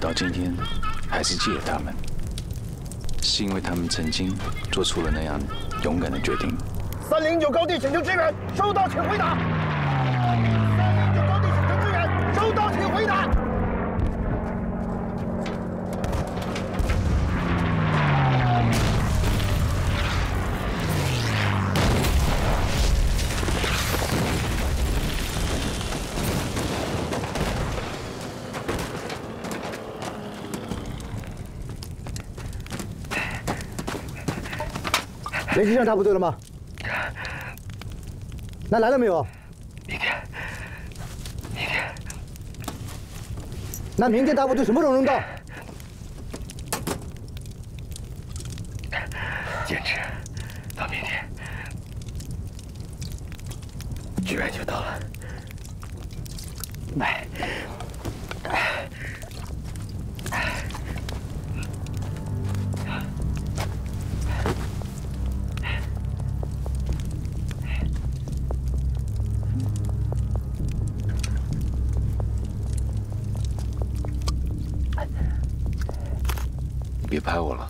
到今天还是记得他们，是因为他们曾经做出了那样勇敢的决定。 309高地请求支援，收到，请回答。309高地请求支援，收到，请回答。 联系上大部队了吗？那来了没有？ 明天。 那明天大部队什么时候能到？ 坚持到明天，支援就到了。来。 别拍我了。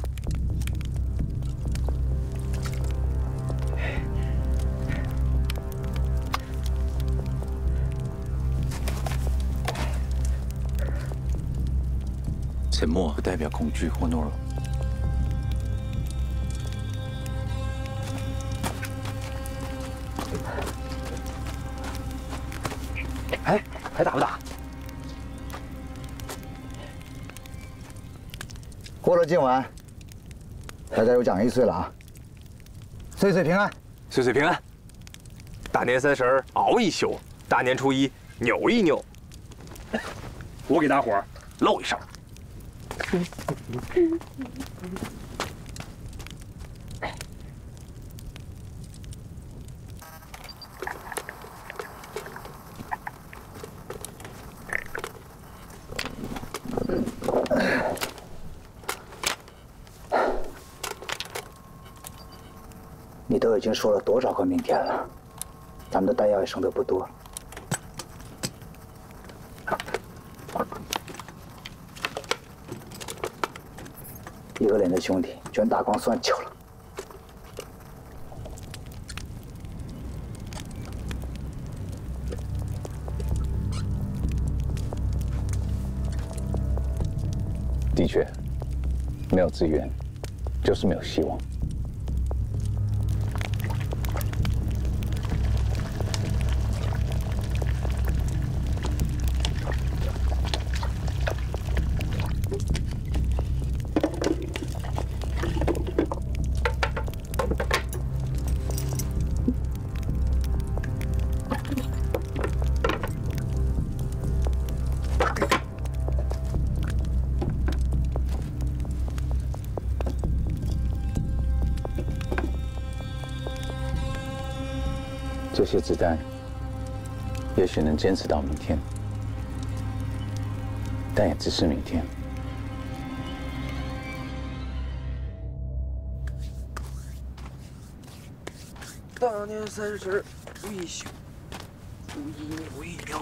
沉默不代表恐惧或懦弱。 哎，还打不打？ 过了今晚，大家有奖1岁了啊！岁岁平安， 岁岁平安。大年30熬一宿，大年初1扭一扭。我给大伙儿露一手。 你都已经说了多少个明天了？咱们的弹药也剩得不多了。一个连的兄弟全打光算球了。 的确，没有资源，就是没有希望。 这些子弹也许能坚持到明天，但也只是明天。 大年30一宿，初1扭一扭。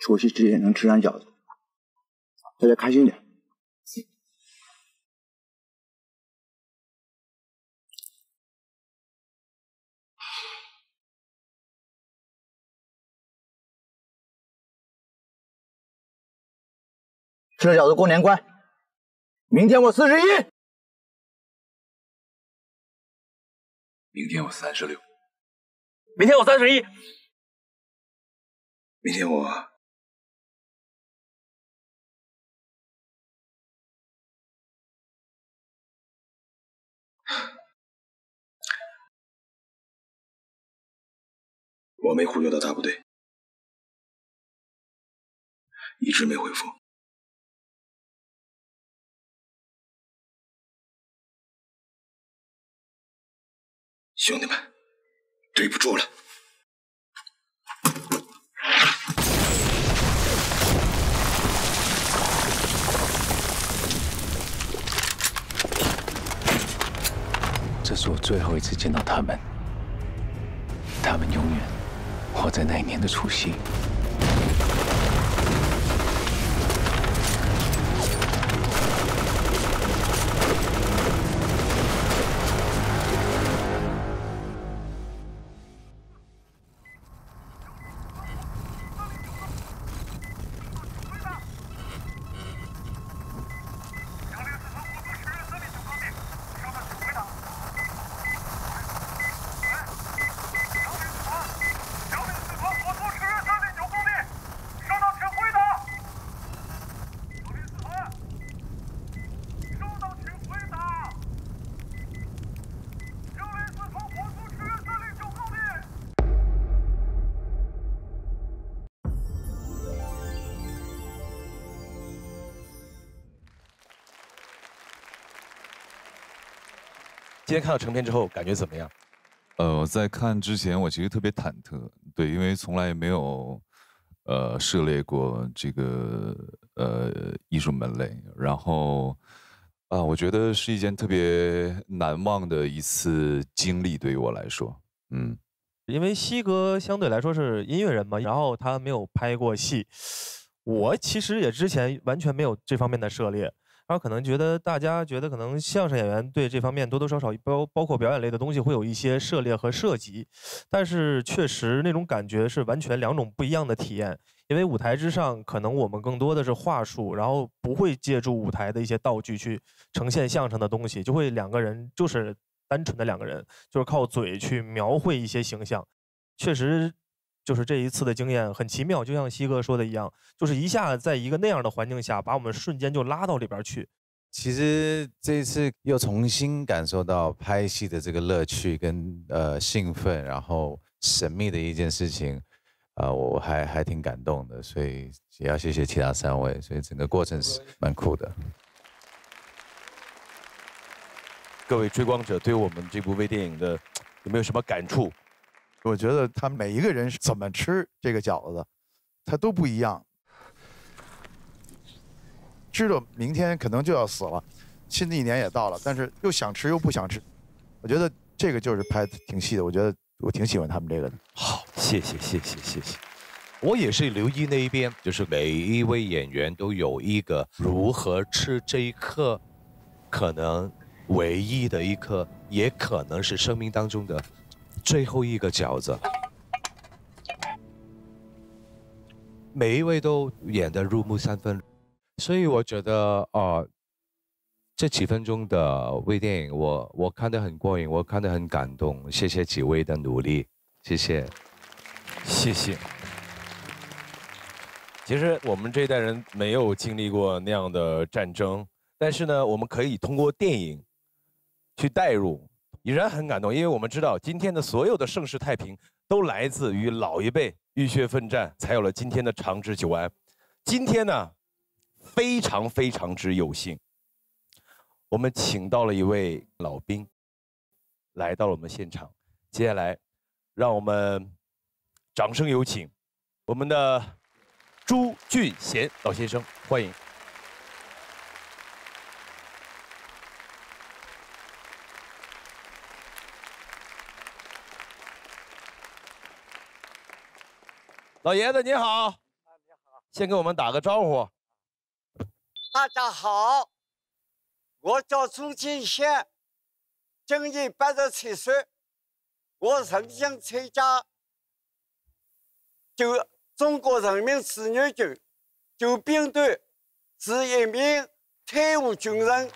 除夕之夜能吃上饺子，大家开心点。吃了饺子过年乖。明天我41。 明天我36。 明天我31。 明天我没忽悠到大部队，一直没回复。兄弟们，对不住了。这是我最后一次见到他们，他们永远活在那一年的除夕。 今天看到成片之后，感觉怎么样？ 在看之前，我其实特别忐忑，对，因为从来没有涉猎过这个艺术门类，然后我觉得是一件特别难忘的一次经历，对于我来说， 因为西哥相对来说是音乐人嘛，然后他没有拍过戏，我其实也之前完全没有这方面的涉猎。然后可能觉得大家觉得可能相声演员对这方面多多少少包括表演类的东西会有一些涉猎和涉及，但是确实那种感觉是完全两种不一样的体验。因为舞台之上可能我们更多的是话术，然后不会借助舞台的一些道具去呈现相声的东西，就会两个人就是单纯的两个人，就是靠嘴去描绘一些形象。确实就是这一次的经验很奇妙，就像西哥说的一样，就是一下在一个那样的环境下，把我们瞬间就拉到里边去。 其实这一次又重新感受到拍戏的这个乐趣跟兴奋，然后神秘的一件事情，我还挺感动的，所以也要谢谢其他3位，所以整个过程是蛮酷的。 各位追光者对我们这部微电影的有没有什么感触？ 我觉得他每一个人是怎么吃这个饺子的，他都不一样。知道明天可能就要死了，新的一年也到了，但是又想吃又不想吃。我觉得这个就是拍挺细的，我觉得我挺喜欢他们这个的。 好，谢谢。 我也是留意那一边，就是每一位演员都有一个如何吃这一刻，可能唯一的一刻，也可能是生命当中的最后一个饺子，每一位都演得入木三分，所以我觉得这几分钟的微电影我看得很过瘾，我看得很感动，谢谢几位的努力，谢谢。 其实我们这一代人没有经历过那样的战争，但是呢，我们可以通过电影去带入。已然很感动，因为我们知道今天的所有的盛世太平都来自于老一辈浴血奋战，才有了今天的长治久安。今天呢，非常之有幸，我们请到了一位老兵来到了我们现场。接下来，让我们掌声有请我们的朱俊贤老先生，欢迎。老爷子您好， 先给我们打个招呼。 大家好，我叫朱金贤，今年87岁，我曾经参加中国人民志愿军救兵队，是一名退伍军人。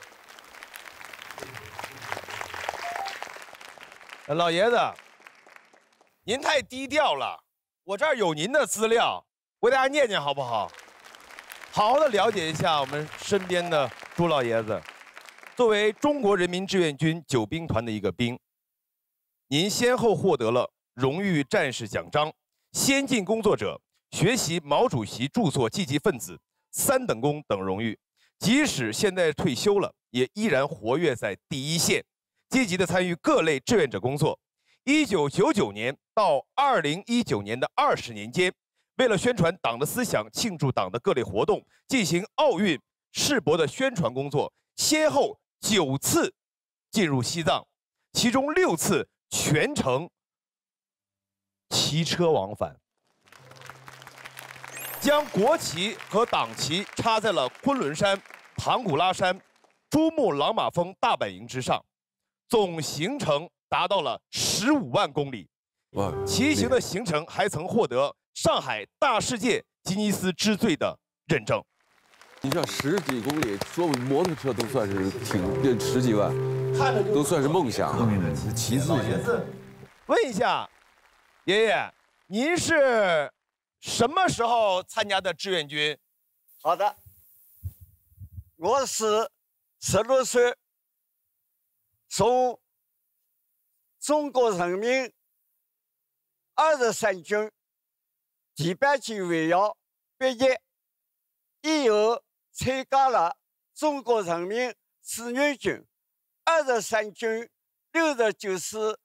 老爷子，您太低调了，我这儿有您的资料，我给大家念念好不好？好好的了解一下我们身边的朱老爷子。作为中国人民志愿军救兵团的一个兵，您先后获得了荣誉战士奖章、先进工作者、学习毛主席著作积极分子、3等功等荣誉。即使现在退休了，也依然活跃在第一线，积极的参与各类志愿者工作。1999年到2019年的20年间，为了宣传党的思想、庆祝党的各类活动，进行奥运世博的宣传工作，先后9次进入西藏，其中6次全程骑车往返，将国旗和党旗插在了昆仑山、唐古拉山、珠穆朗玛峰大本营之上，总行程达到了15万公里。 哇！ 骑行的行程还曾获得上海大世界吉尼斯之最的认证。 你像10几公里，坐摩托车都算是这10几万，都算是梦想。骑自行。 问一下，爷爷，您是什么时候参加的志愿军？ 好的，我是16岁，从中国人民23军第8级卫校毕业，以后参加了中国人民志愿军23军69师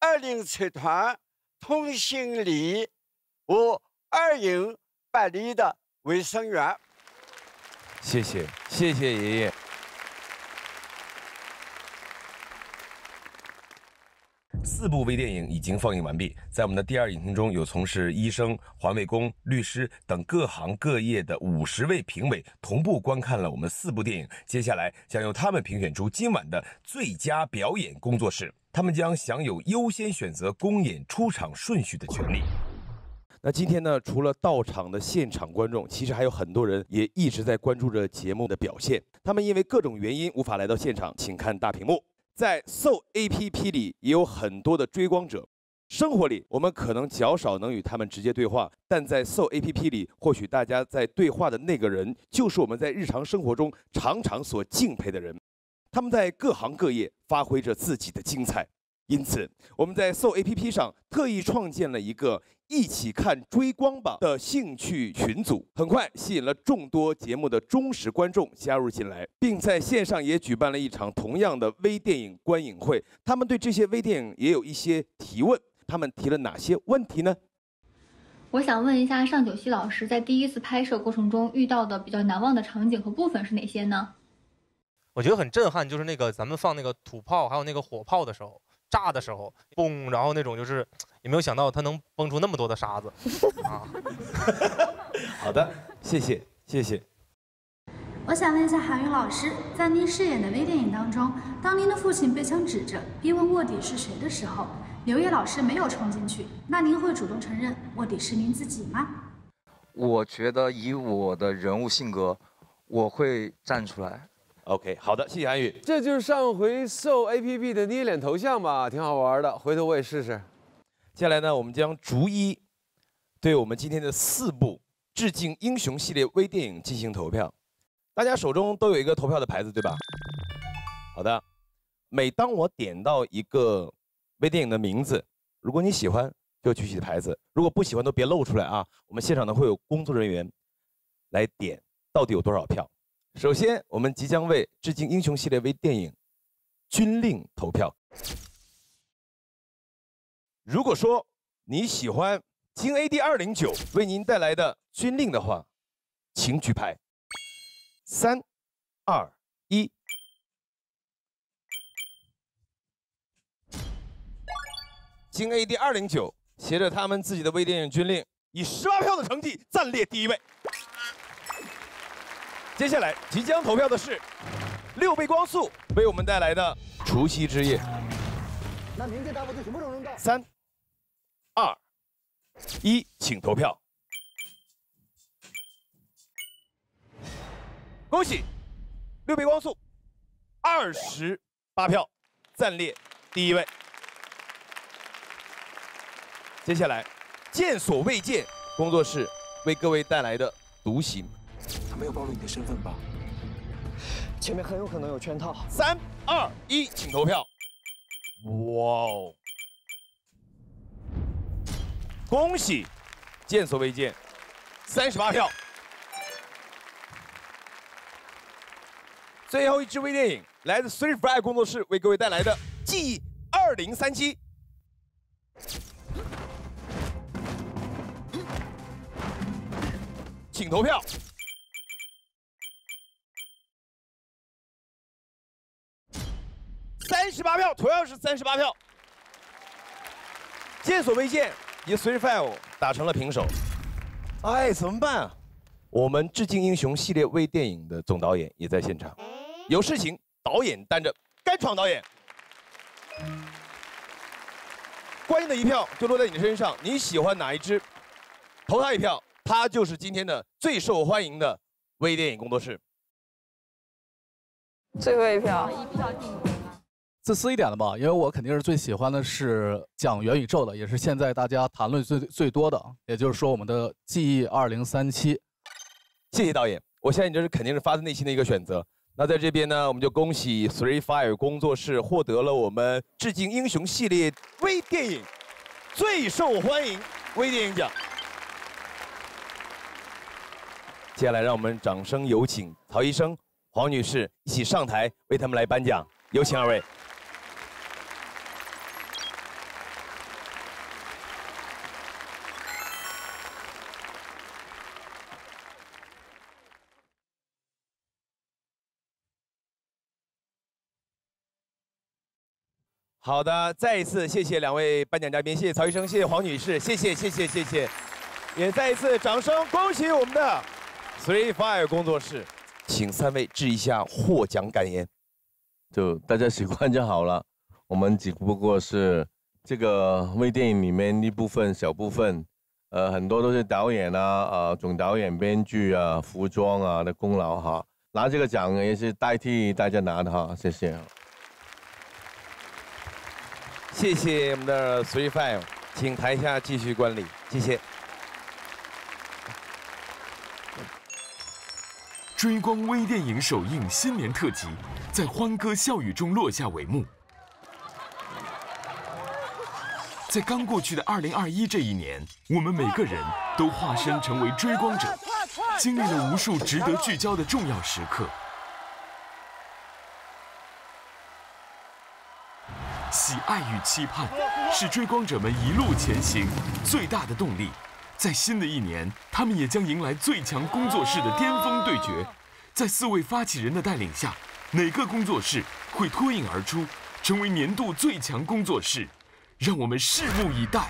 207团通信连和2营8连的卫生员。 谢谢，谢谢爷爷。4部微电影已经放映完毕，在我们的第2影厅中有从事医生、环卫工、律师等各行各业的50位评委同步观看了我们4部电影，接下来将由他们评选出今晚的最佳表演工作室，他们将享有优先选择公演出场顺序的权利。那今天呢，除了到场的现场观众，其实还有很多人也一直在关注着节目的表现，他们因为各种原因无法来到现场，请看大屏幕。在 Soul APP 里也有很多的追光者，生活里我们可能较少能与他们直接对话，但在 Soul APP 里，或许大家在对话的那个人，就是我们在日常生活中常常所敬佩的人。他们在各行各业发挥着自己的精彩，因此我们在 Soul APP 上特意创建了一个一起看追光吧的兴趣群组，很快吸引了众多节目的忠实观众加入进来，并在线上也举办了一场同样的微电影观影会。他们对这些微电影也有一些提问，他们提了哪些问题呢？ 我想问一下尚九熙老师，在第一次拍摄过程中遇到的比较难忘的场景和部分是哪些呢？ 我觉得很震撼，就是那个咱们放那个土炮还有那个火炮的时候，炸的时候，嘣，然后那种就是也没有想到它能崩出那么多的沙子啊。 好的，谢谢谢谢。 我想问一下韩宇老师，在您饰演的微电影当中，当您的父亲被枪指着，逼问卧底是谁的时候，刘烨老师没有冲进去，那您会主动承认卧底是您自己吗？ 我觉得以我的人物性格，我会站出来。 OK， 好的，谢谢韩宇。 这就是上回 Soul APP 的捏脸头像吧，挺好玩的，回头我也试试。 接下来呢，我们将逐一对我们今天的4部致敬英雄系列微电影进行投票。大家手中都有一个投票的牌子，对吧？好的，每当我点到一个微电影的名字，如果你喜欢就举起牌子，如果不喜欢都别露出来啊。我们现场呢会有工作人员来点到底有多少票。首先，我们即将为致敬英雄系列微电影《军令》投票。如果说你喜欢京 AD 209为您带来的《军令》的话，请举牌。3、2、1。京 AD 209携着他们自己的微电影《军令》，以18票的成绩暂列第1位。 接下来即将投票的是6倍光速为我们带来的《除夕之夜》。 那明天大部队什么时候能到 ？3、2、1，请投票。恭喜6倍光速28票，暂列第1位。接下来，见所未见工作室为各位带来的《独行》。 他没有暴露你的身份吧？ 前面很有可能有圈套。 3、2、1，请投票。哇哦！恭喜，见所未见，38票。最后一支微电影来自 3Fry 工作室为各位带来的《记忆2037》，请投票。38票，同样是38票。见所未见与 3Fry 打成了平手。哎，怎么办啊？我们致敬英雄系列微电影的总导演也在现场。有事情，导演担着，干闯导演。关键的一票就落在你身上，你喜欢哪一支？投他一票，他就是今天的最受欢迎的微电影工作室。 最后一票， 1票定格。自私一点的吧，因为我肯定是最喜欢的是讲元宇宙的，也是现在大家谈论最多的，也就是说我们的记忆2037。 谢谢导演，我相信这是肯定是发自内心的一个选择。那在这边呢，我们就恭喜 3Fire 工作室获得了我们致敬英雄系列微电影最受欢迎微电影奖。接下来让我们掌声有请曹医生、黄女士一起上台为他们来颁奖，有请二位。好的，再一次谢谢两位颁奖嘉宾，谢谢曹医生，谢谢黄女士，谢谢。也再一次掌声恭喜我们的 3Fire 工作室，请3位致一下获奖感言。 就大家喜欢就好了，我们只不过是这个微电影里面一部分小部分，很多都是导演啊、总导演、编剧啊、服装啊的功劳哈。拿这个奖也是代替大家拿的哈，谢谢。 谢谢我们的 3Fire， 请台下继续观礼，谢谢。 追光微电影首映新年特辑，在欢歌笑语中落下帷幕。在刚过去的2021这一年，我们每个人都化身成为追光者，经历了无数值得聚焦的重要时刻。喜爱与期盼是追光者们一路前行最大的动力。在新的一年，他们也将迎来最强工作室的巅峰对决。在4位发起人的带领下，哪个工作室会脱颖而出，成为年度最强工作室？让我们拭目以待。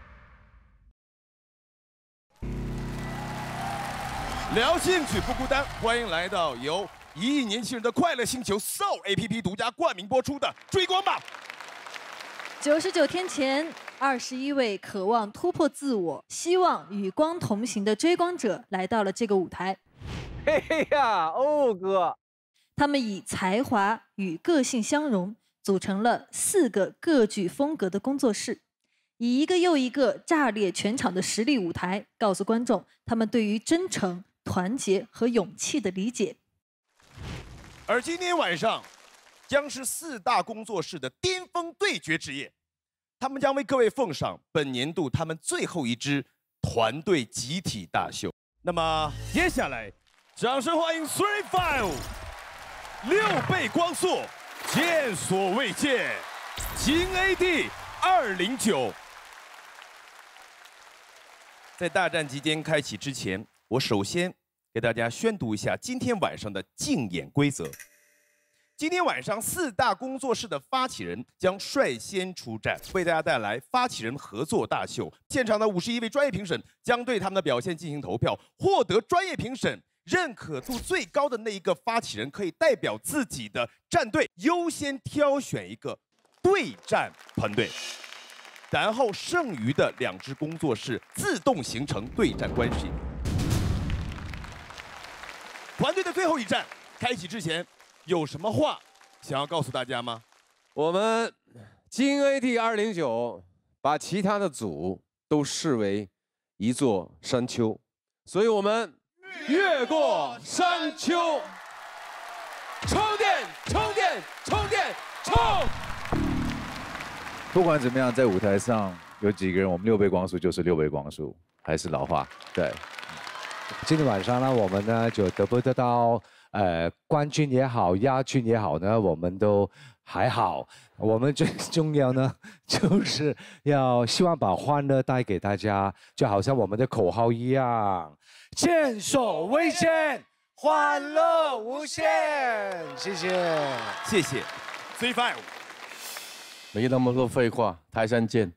聊兴趣不孤单，欢迎来到由1亿年轻人的快乐星球 Soul APP 独家冠名播出的《追光吧》。 99天前，21位渴望突破自我、希望与光同行的追光者来到了这个舞台。 嘿嘿呀，哦哥！ 他们以才华与个性相融，组成了4个各具风格的工作室，以一个又一个炸裂全场的实力舞台，告诉观众他们对于真诚、团结和勇气的理解。 而今天晚上，将是4大工作室的巅峰对决之夜，他们将为各位奉上本年度他们最后一支团队集体大秀。那么接下来，掌声欢迎 3Fire 6倍光速，见所未见，金 AD 209。在大战即将开启之前，我首先给大家宣读一下今天晚上的竞演规则。今天晚上4大工作室的发起人将率先出战，为大家带来发起人合作大秀。现场的51位专业评审将对他们的表现进行投票，获得专业评审认可度最高的那一个发起人可以代表自己的战队优先挑选一个对战团队，然后剩余的2支工作室自动形成对战关系。团队的最后一战开启之前，有什么话想要告诉大家吗？ 我们金 AT 209把其他的组都视为一座山丘，所以我们越过山丘，充电，充电，充电，冲！ 不管怎么样，在舞台上有几个人，我们6倍光速就是6倍光速，还是老话，对。 今天晚上呢，我们呢就得不得到冠军也好，亚军也好呢，我们都还好。我们最重要呢，就是要希望把欢乐带给大家，就好像我们的口号一样，见手为先，欢乐无限。谢谢， 谢谢 C5。 没那么多废话，台上见。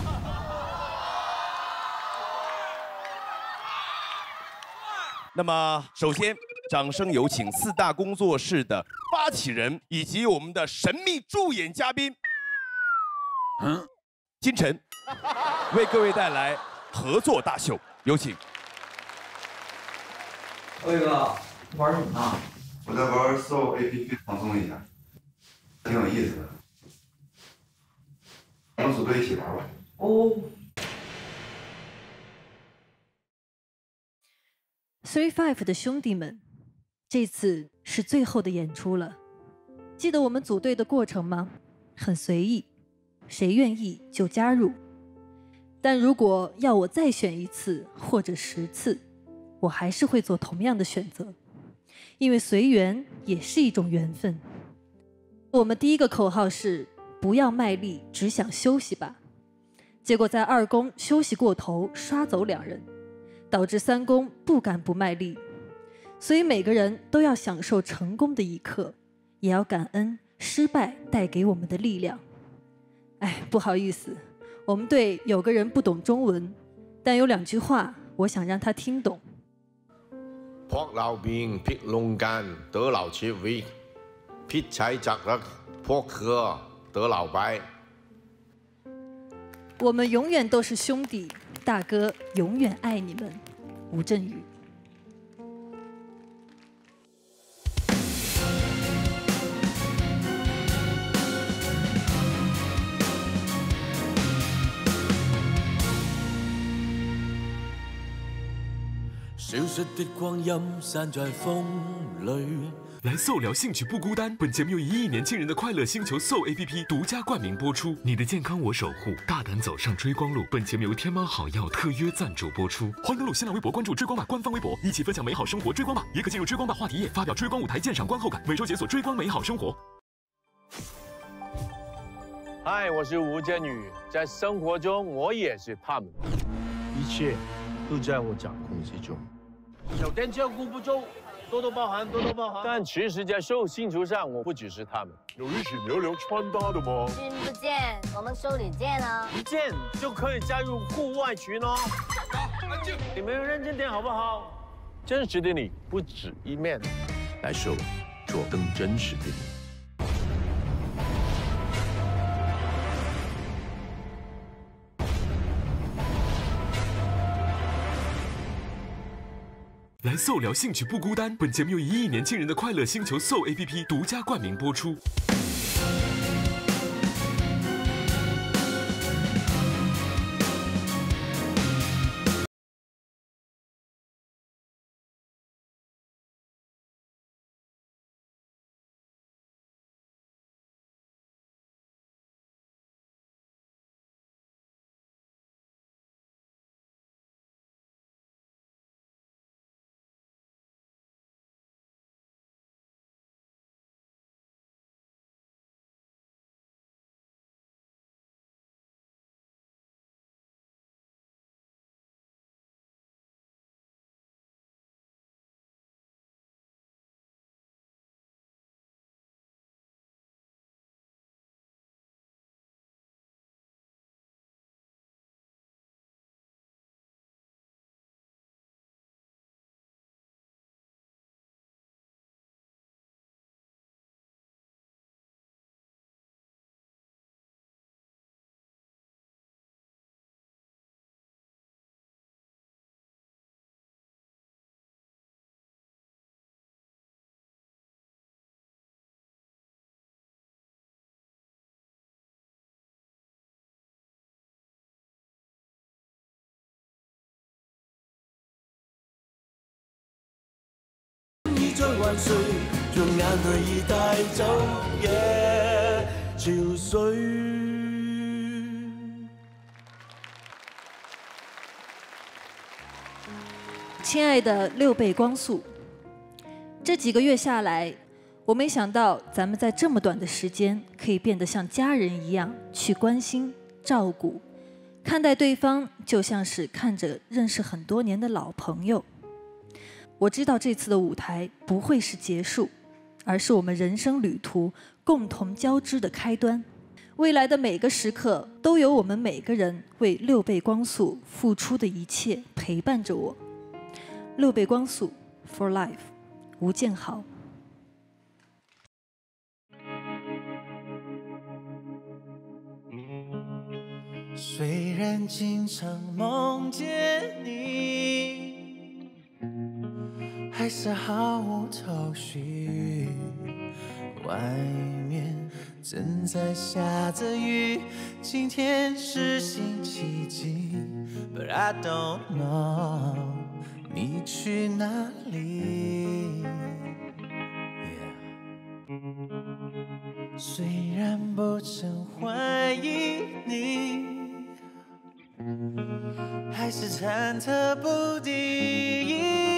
那么，首先，掌声有请4大工作室的发起人以及我们的神秘助演嘉宾，金晨，为各位带来合作大秀，有请。 魏哥，玩什么呢？ 我在玩 Soul APP 放松一下，挺有意思的。我们组队一起玩吧。 哦。 35的兄弟们，这次是最后的演出了。记得我们组队的过程吗？很随意，谁愿意就加入。但如果要我再选1次或者10次，我还是会做同样的选择，因为随缘也是一种缘分。我们第一个口号是不要卖力，只想休息吧。结果在2公休息过头，刷走2人。导致3公不敢不卖力，所以每个人都要享受成功的一刻，也要感恩失败带给我们的力量。哎，不好意思，我们队有个人不懂中文，但有2句话我想让他听懂。 撲流邊撇龍間得流切位，撇踩窄得撲殼得流白。 我们永远都是兄弟，大哥永远爱你们，吴镇宇。 消失的光阴散在风里。 来Soul聊兴趣不孤单，本节目由1亿年轻人的快乐星球 Soul APP 独家冠名播出。你的健康我守护，大胆走上追光路。本节目由天猫好药特约赞助播出。欢登录新浪微博，关注追光吧官方微博，一起分享美好生活。追光吧，也可进入追光吧话题页，发表追光舞台鉴赏观后感。每周解锁追光美好生活。 嗨，我是吴镇宇，在生活中我也是他们，一切都在我掌控之中。酒店照顾不周，多多包涵，多多包涵。但其实，在Soul星球上，我不只是他们。 有一起聊聊穿搭的吗？ 君不见，我们Soul里见啊！ 一见就可以加入户外群哦。你们认真点好不好？真实的你不止一面，来Soul做更真实的你。 来Soul聊兴趣不孤单，本节目由1亿年轻人的快乐星球Soul APP 独家冠名播出。 萬歲，用眼淚已帶走夜潮水。 亲爱的6倍光速，这几个月下来，我没想到咱们在这么短的时间可以变得像家人一样去关心、照顾，看待对方就像是看着认识很多年的老朋友。我知道这次的舞台不会是结束，而是我们人生旅途共同交织的开端。未来的每个时刻都有我们每个人为6倍光速付出的一切陪伴着我。6倍光速 for life， 吴建豪。 虽然经常梦见你，还是毫无头绪。外面正在下着雨，今天是星期几 ？But I don't know， 你去哪里？ 虽然不曾怀疑你，还是忐忑不定。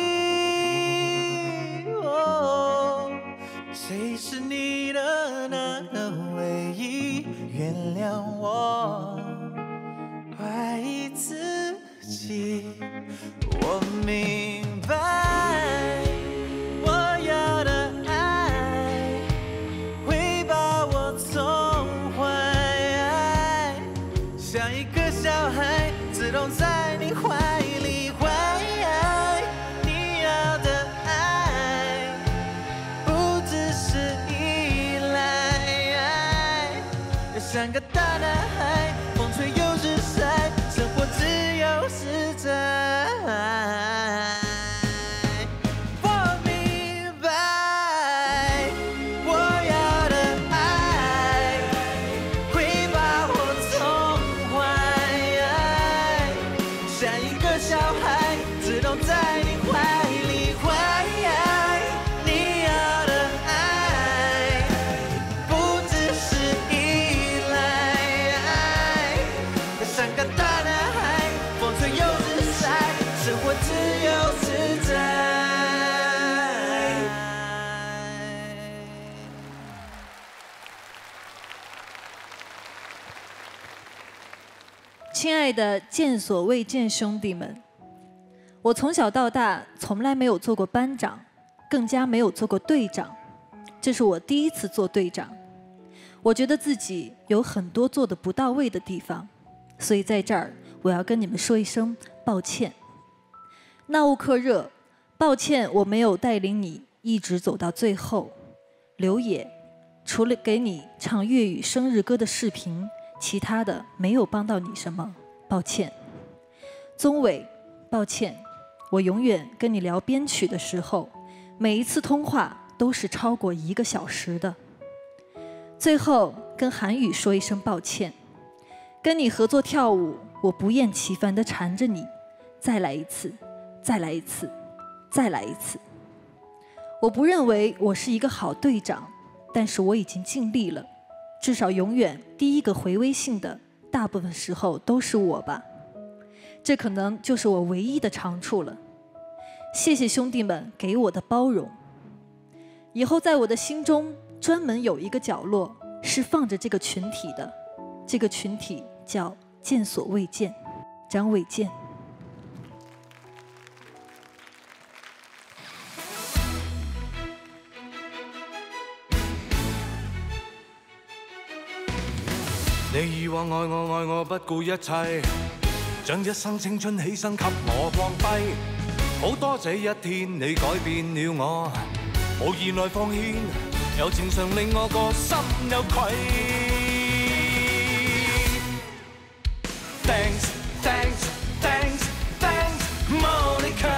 哦，谁是你的那个唯一？原谅我怀疑自己。我明白，我要的爱会把我宠坏，像一个小孩自动在你怀里怀。你要的爱不只是依赖，像个大男孩，风吹又日晒，生活自由自在。我明白，我要的爱会把我宠坏，像一个小孩自动在你怀里怀。你要的爱不只是依赖，像个大男孩，风吹又日晒，生活自由自在。 亲爱的见所未见兄弟们，我从小到大从来没有做过班长，更加没有做过队长，这是我第一次做队长。我觉得自己有很多做得不到位的地方，所以在这儿我要跟你们说一声抱歉。纳乌克热，抱歉我没有带领你一直走到最后。刘野，除了给你唱粤语生日歌的视频，其他的没有帮到你什么，抱歉。宗伟，抱歉，我永远跟你聊编曲的时候，每一次通话都是超过1个小时的。最后跟韩宇说一声抱歉，跟你合作跳舞，我不厌其烦地缠着你，再来一次，再来一次，再来一次。我不认为我是一个好队长，但是我已经尽力了，至少永远第一个回微信的，大部分时候都是我吧。这可能就是我唯一的长处了。谢谢兄弟们给我的包容。以后在我的心中专门有一个角落是放着这个群体的，这个群体叫见所未见，张卫健。 你以往愛我不顧一切，將一生青春犧牲給我光輝。好多這一天你改變了我，無意內奉獻，柔情常令我個心有愧。Thanks, thanks, thanks, thanks, Monica。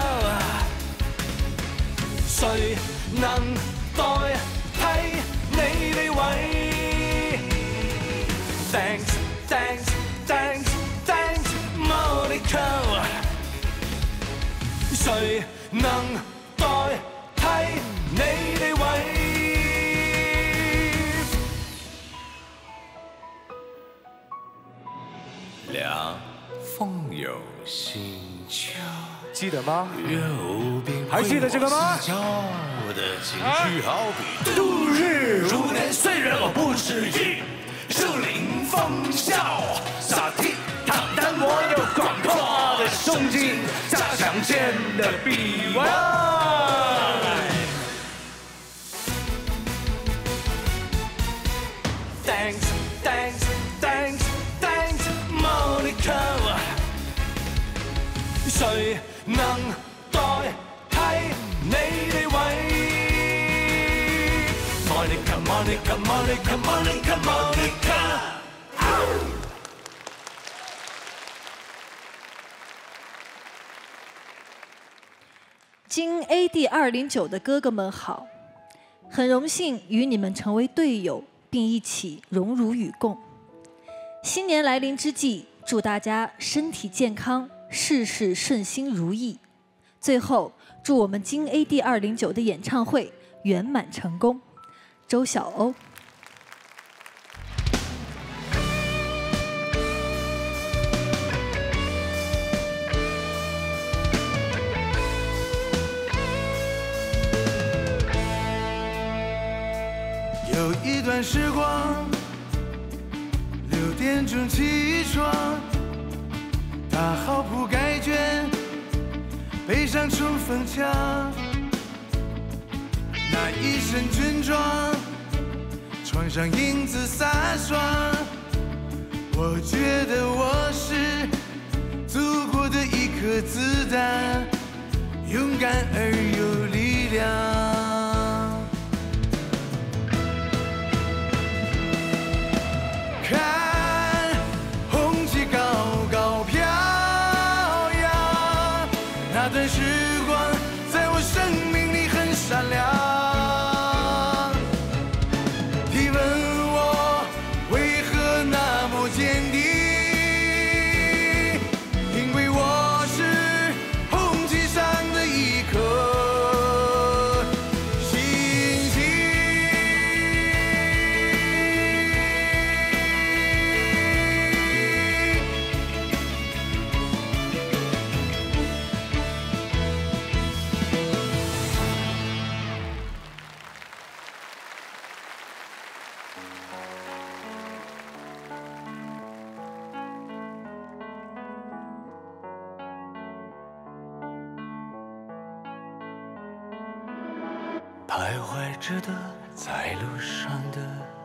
誰能代替你地位？Thanks, thanks, thanks, thanks, Monica。誰能代替你？ 记得吗？还记得这个吗？ 我的情绪好比度日如年，虽然我不迟疑，树林风笑，洒倜徜，但我有广阔的胸襟，加强剑的臂弯。Thanks, thanks, thanks, thanks, Monica。誰能代替你地位 ？Monica, Monica, Monica, Monica, Monica。 京 AD209的哥哥们好，很荣幸与你们成为队友，并一起荣辱与共。新年来临之际，祝大家身体健康，事事顺心如意。最后，祝我们京 AD209的演唱会圆满成功。周晓鸥。 有一段时光，6点钟起床，打好铺盖卷，背上冲锋枪，那一身军装，穿上英姿飒爽，我觉得我是祖国的一颗子弹，勇敢而有力量。看红旗高高飘扬，那段时光在我生命里很闪亮。提问我为何那么坚定，因为我是红旗上的一颗星星。徘徊着的，在路上的，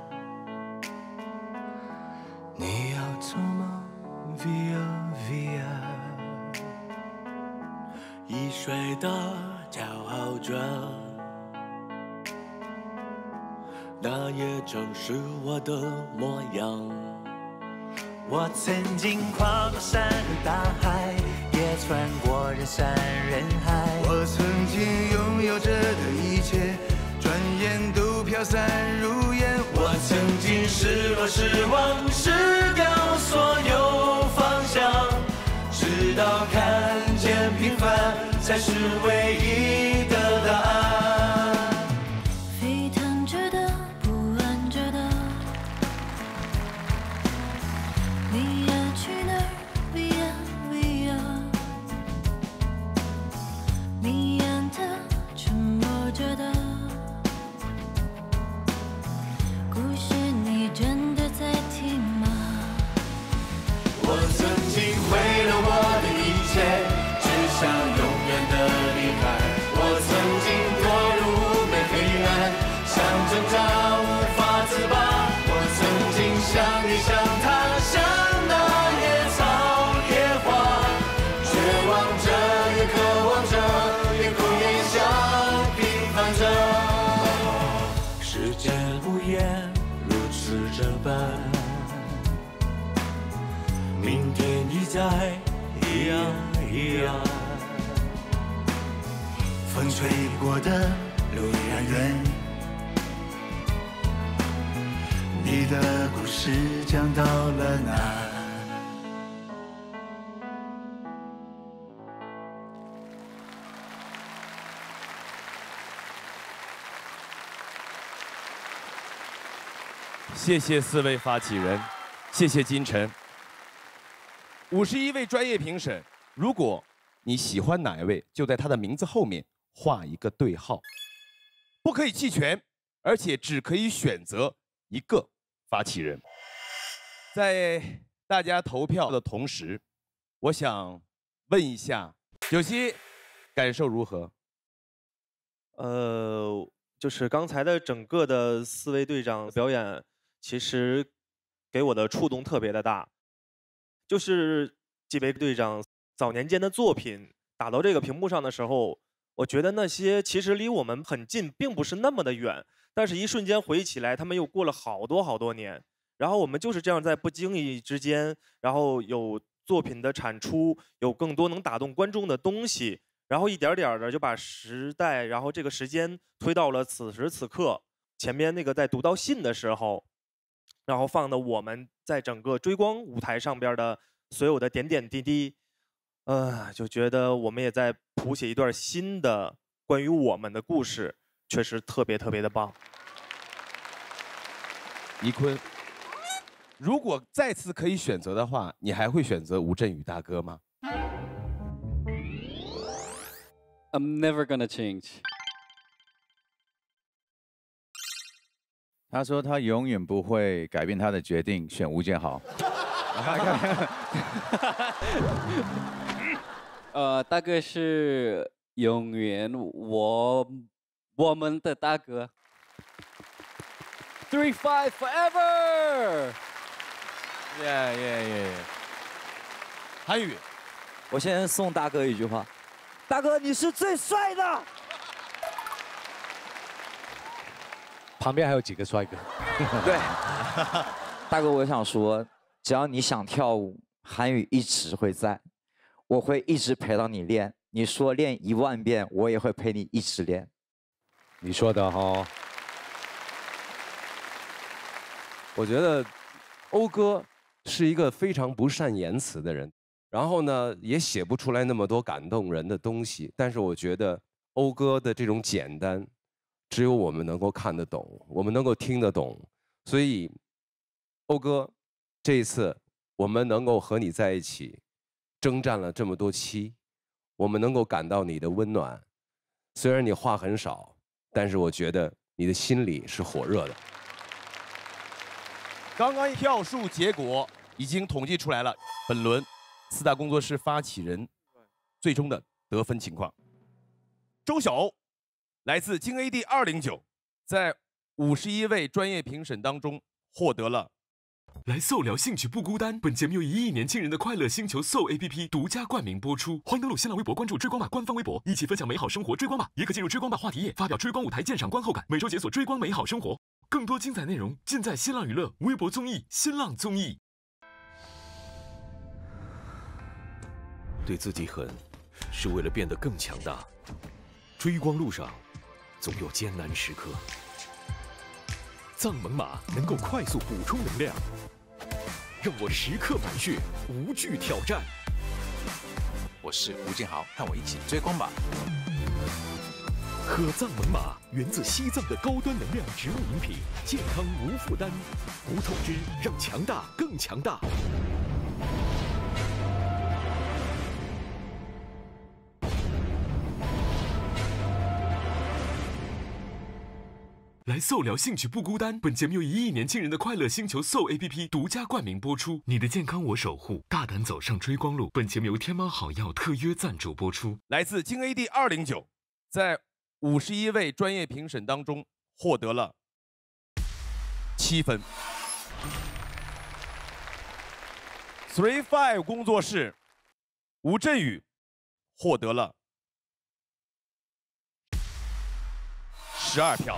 你要走吗 ？Via Via， 易碎的骄傲着，那也正是我的模样。我曾经跨过山和大海，也穿过人山人海。我曾经拥有着的一切，转眼都飘散如烟。我曾经失落失望，失掉所有方向，直到看见平凡才是唯一的答案。 沸腾着的，不安着的，你要去哪儿 ？Via Via， 迷眼的，沉默着的，故事你真的在听吗？ 我曾经毁了我的一切，只想永远的离开。我曾经堕入无边黑暗，想挣扎无法自拔。我曾经像你像他，像那野草野花，绝望着也渴望着，也哭也笑，平凡着。世界无言如此这般，明天已在一样一样。风吹过的路依然远，你的故事讲到了哪？ 谢谢4位发起人，谢谢金晨。51位专业评审，如果你喜欢哪一位，就在他的名字后面画一个对号，不可以弃权，而且只可以选择一个发起人。在大家投票的同时，我想问一下九溪，感受如何？ 就是刚才的整个的4位队长表演，其实给我的触动特别的大。就是几位队长早年间的作品打到这个屏幕上的时候，我觉得那些其实离我们很近，并不是那么的远，但是一瞬间回忆起来，他们又过了好多年。然后我们就是这样在不经意之间，然后有作品的产出，有更多能打动观众的东西。然后一点点的就把时代，然后这个时间推到了此时此刻。前面那个在读到信的时候，然后放的我们在整个追光舞台上边的所有的点点滴滴，就觉得我们也在谱写一段新的关于我们的故事，确实特别的棒。 倪坤，如果再次可以选择的话，你还会选择吴镇宇大哥吗？ I'm never gonna change。 他说他永远不会改变他的决定，选吴建豪。 大哥是永远我们的大哥。3-5 forever。 韩宇， 我先送大哥一句话。 大哥，你是最帅的。 旁边还有几个帅哥。 对，大哥，我想说，只要你想跳舞，韩宇一直会在，我会一直陪到你练。你说练1万遍，我也会陪你一直练。 你说的哈。 我觉得欧哥是一个非常不善言辞的人。 然后呢，也写不出来那么多感动人的东西。但是我觉得欧哥的这种简单，只有我们能够看得懂，我们能够听得懂。所以，欧哥，这一次我们能够和你在一起，征战了这么多期，我们能够感到你的温暖。虽然你话很少，但是我觉得你的心里是火热的。 刚刚票数结果已经统计出来了，本轮。 4大工作室发起人最终的得分情况：周晓，来自京 AD 209，在51位专业评审当中获得了。 来Soul聊兴趣不孤单，本节目由1亿年轻人的快乐星球 Soul APP 独家冠名播出。欢迎登录新浪微博关注追光吧官方微博，一起分享美好生活。追光吧，也可进入追光吧话题页，发表追光舞台鉴赏观后感，每周解锁追光美好生活。更多精彩内容尽在新浪娱乐微博综艺、新浪综艺。 对自己狠，是为了变得更强大。追光路上，总有艰难时刻。藏猛犸能够快速补充能量，让我时刻满血，无惧挑战。 我是吴建豪，和我一起追光吧。 喝藏猛犸，源自西藏的高端能量植物饮品，健康无负担。无透支，让强大更强大。 来Soul聊兴趣不孤单，本节目由1亿年轻人的快乐星球 Soul APP 独家冠名播出。你的健康我守护，大胆走上追光路。本节目由天猫好药特约赞助播出。 来自京 AD 209，在51位专业评审当中获得了7分。3-5工作室吴镇宇获得了12票。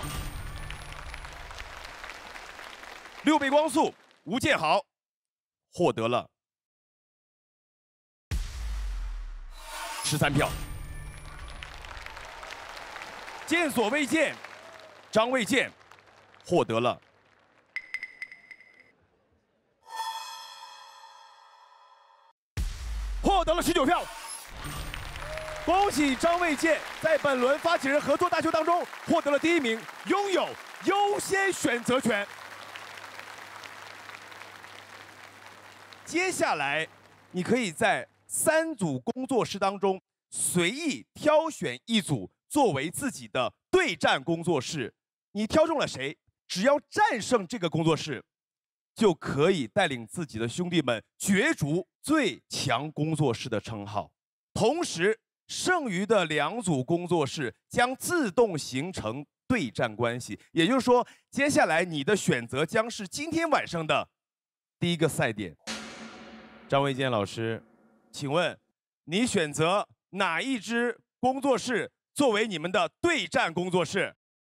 6倍光速，吴建豪获得了13票。见所未见，张卫健获得了19票。恭喜张卫健在本轮发起人合作大秀当中获得了第1名，拥有优先选择权。 接下来，你可以在3组工作室当中随意挑选一组作为自己的对战工作室。你挑中了谁，只要战胜这个工作室，就可以带领自己的兄弟们角逐最强工作室的称号。同时，剩余的2组工作室将自动形成对战关系，也就是说，接下来你的选择将是今天晚上的第一个赛点。张卫健老师，请问你选择哪一支工作室作为你们的对战工作室？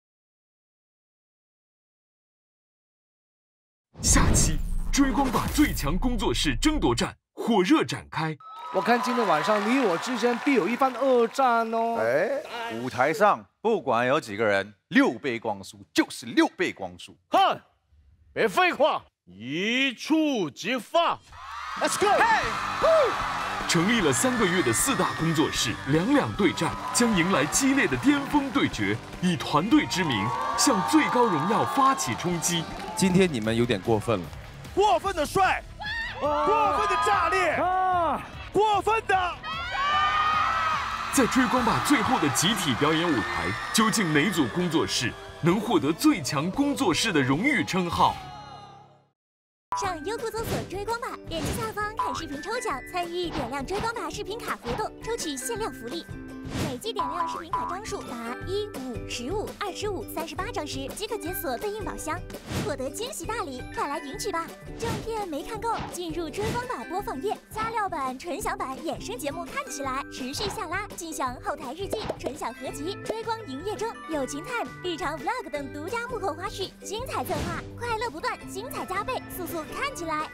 下期追光吧最强工作室争夺战火热展开。 我看今天晚上你我之间必有一番恶战哦。 哎，舞台上不管有几个人，6倍光速就是6倍光速。 看，别废话，一触即发。Let's go！ 成立了3个月的4大工作室两对战，将迎来激烈的巅峰对决，以团队之名向最高荣耀发起冲击。 今天你们有点过分了， 过分的帅，过分的炸裂，过分的。 在追光吧最后的集体表演舞台，究竟哪组工作室能获得最强工作室的荣誉称号？ 上优酷搜索追光吧，点击下方看视频抽奖，参与点亮追光吧视频卡活动，抽取限量福利。每季点亮视频卡张数达1、5、15、25、38张时，即可解锁对应宝箱，获得惊喜大礼，快来领取吧！正片没看够，进入追光吧播放页，加料版、纯享版衍生节目看起来，持续下拉，尽享后台日记、纯享合集、追光营业中、友情 time、日常 vlog 等独家幕后花絮，精彩策划，快乐不断，精彩加倍，速速看起来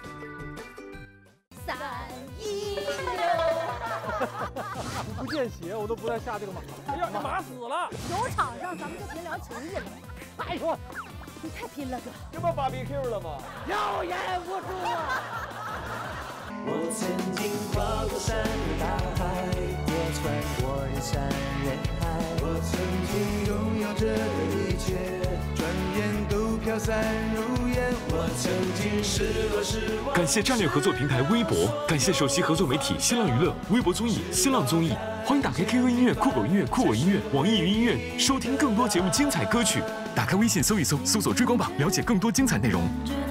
！3、1、6。 你不见血，我都不带下这个马。哎呀，这马死了！ 球场上咱们就别聊情义了。 拜托， 你太拼了，哥！ 这不BBQ了吗？ 有眼无珠啊！ 我曾经跨过山和大海，我穿过人山人海，我曾经拥有着的一切，转眼都飘散如烟。我曾经失落失望。 感谢战略合作平台微博，感谢首席合作媒体新浪娱乐、微博综艺、新浪综艺。欢迎打开 QQ 音乐、酷狗音乐、酷我音乐、网易云音乐，收听更多节目精彩歌曲。打开微信搜一搜，搜索追光吧，了解更多精彩内容。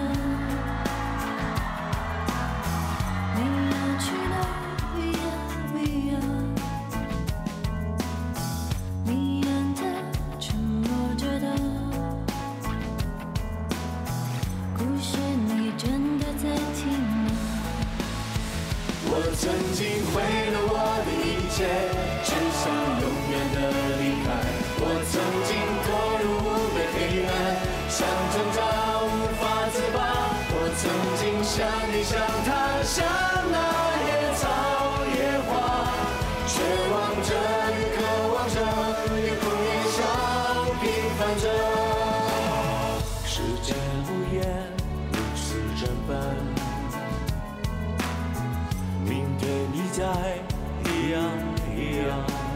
曾经毁了我的一切，只想永远的离开。我曾经堕入无边黑暗，想挣扎无法自拔。我曾经像你像他，像那野草野花，绝望着也渴望着，也哭也笑，平凡着。时间无言，如此这般。明天你在一样一样，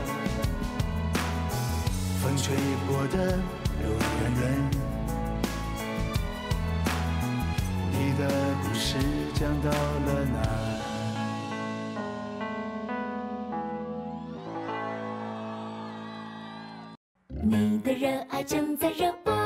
风吹过的路远远，你的故事讲到了哪？ 你的热爱正在热播。